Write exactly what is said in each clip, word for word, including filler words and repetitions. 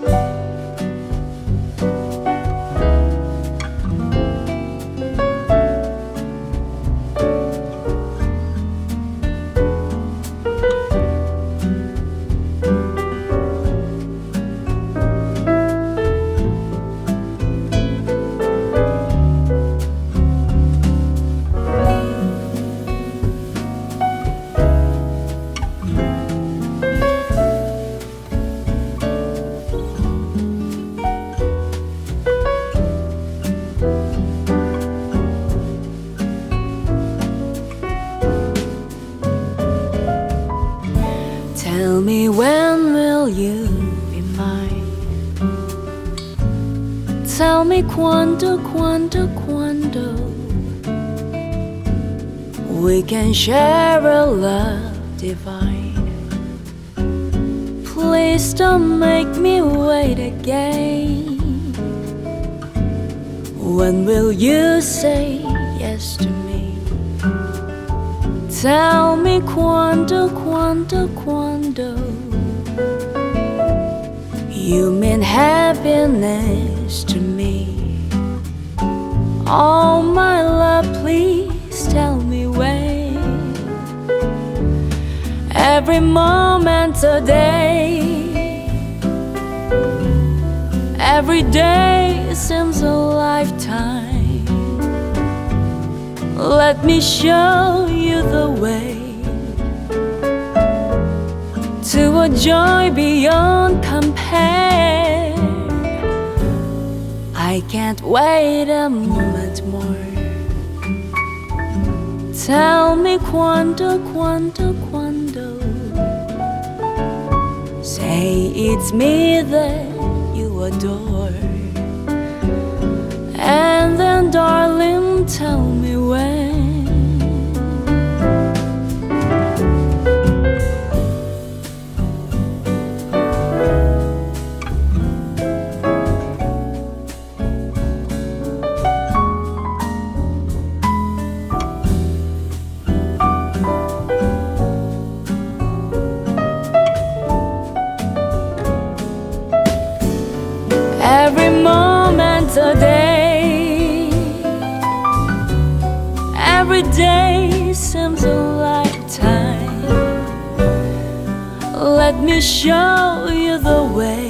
Tell me, when will you be mine? Tell me, quando, quando, quando we can share a love divine. Please don't make me wait again. When will you say yes to me? Tell me, quando, quando, quando you mean happiness to me. Oh my love, please tell me when. Every moment a day, every day seems a lifetime. Let me show you the way to a joy beyond compare. I can't wait a moment more. Tell me, quando, quando, quando say it's me that you adore. And then, darling, tell me when. Every moment a day, every day seems a lifetime. Let me show you the way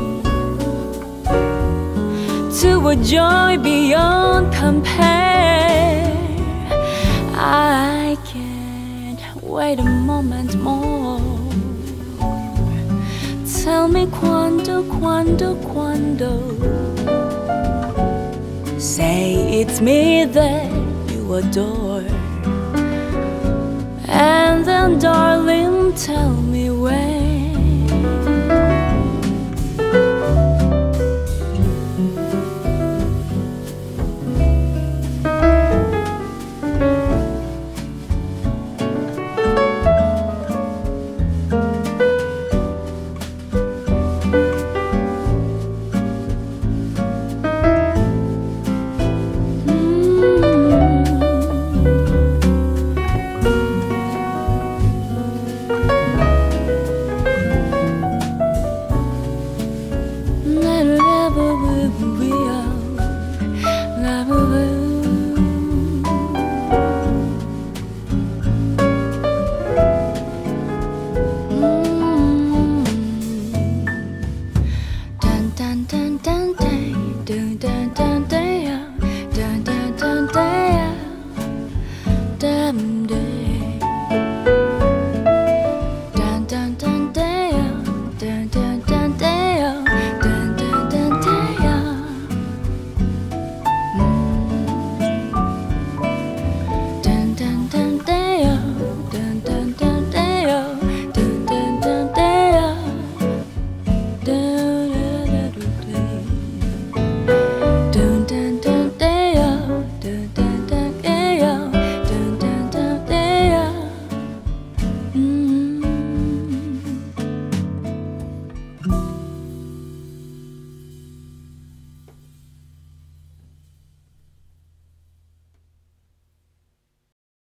to a joy beyond compare. I can't wait a moment more. Tell me, quando, quando, quando say it's me that you adore. And then, darling, tell me when.